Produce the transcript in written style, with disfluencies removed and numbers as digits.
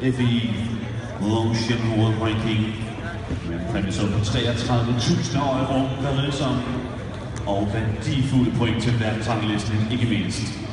FI Ocean World Ranking med en præmie på 33.000 euro per løsning og værdifulde point til verdensranglisten, ikke mindst.